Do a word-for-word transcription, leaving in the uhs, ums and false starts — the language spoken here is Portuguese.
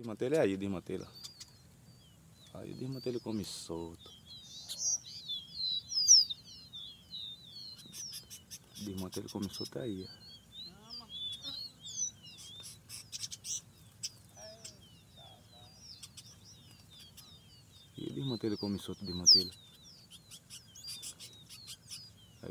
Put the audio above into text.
Desmantela é aí, desmantela. Aí desmantela ele come solto. Desmantela ele come solto aí. E desmantela ele come solto, desmantela.